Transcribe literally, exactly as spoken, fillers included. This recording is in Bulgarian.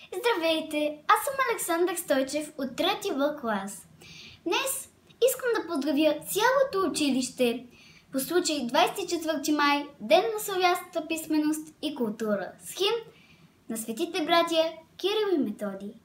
Здравейте! Аз съм Александър Стойчев от трети В клас. Днес искам да поздравя цялото училище по случай двадесет и четвърти май, Ден на славянската писменост и култура, с химн на светите братя Кирил и Методий.